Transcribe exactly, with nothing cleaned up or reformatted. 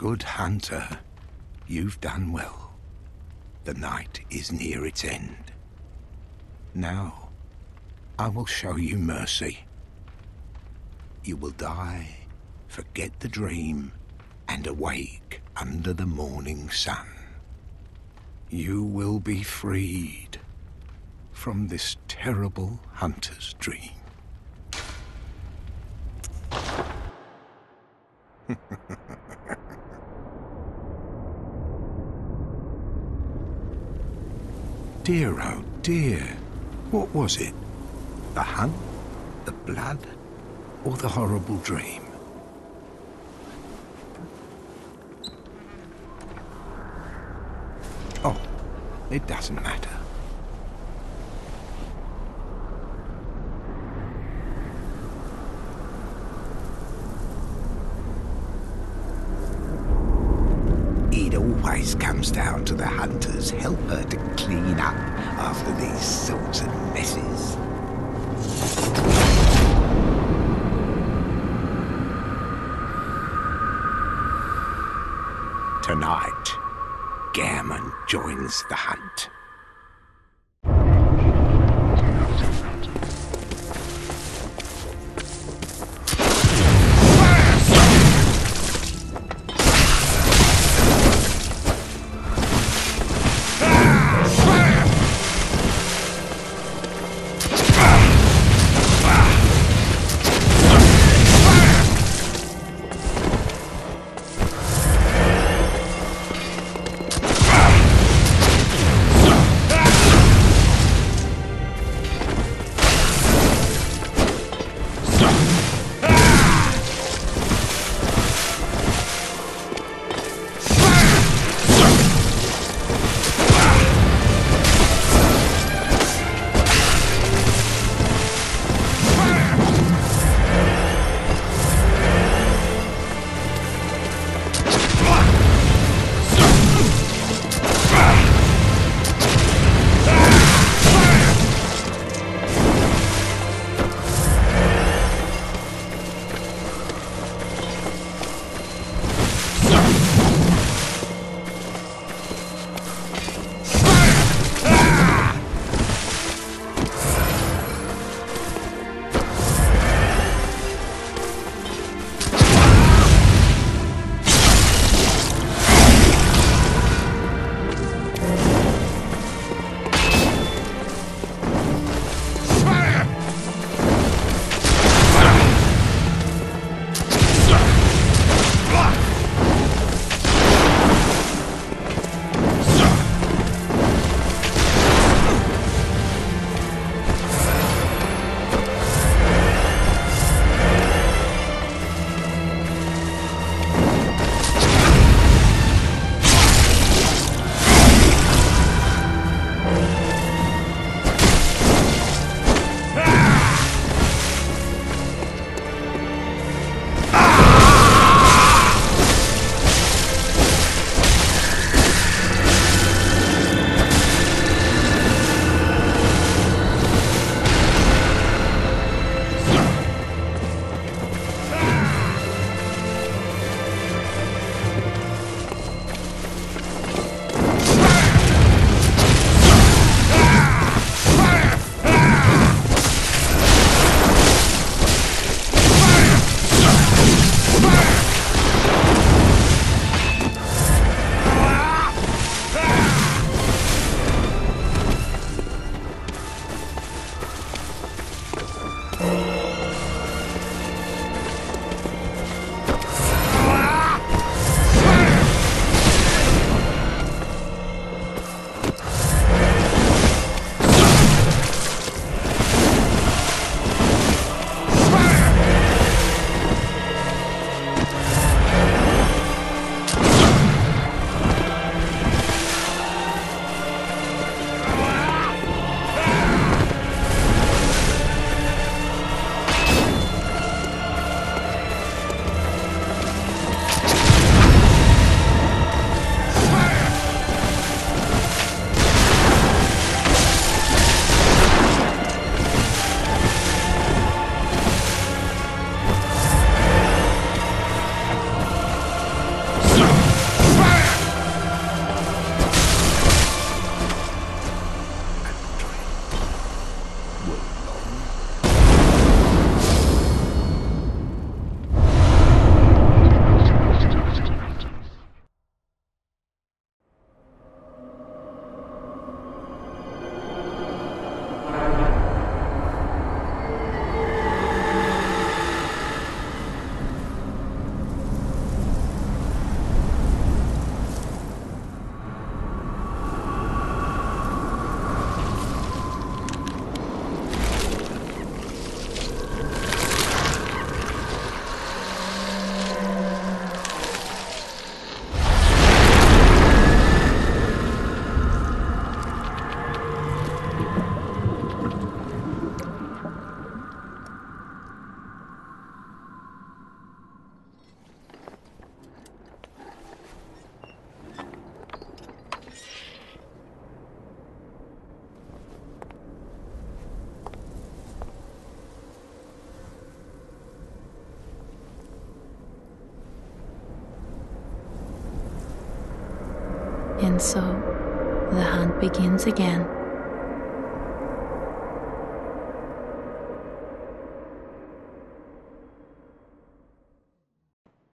Good hunter, you've done well. The night is near its end. Now, I will show you mercy. You will die, forget the dream, and awake under the morning sun. You will be freed from this terrible hunter's dream. Dear, oh dear, what was it? The hunt, the blood, or the horrible dream? Oh, it doesn't matter. It always comes down to the hunter's helper to clean up after these sorts of messes. Tonight, Gehrman joins the hunt. Ah! And so the hunt begins again.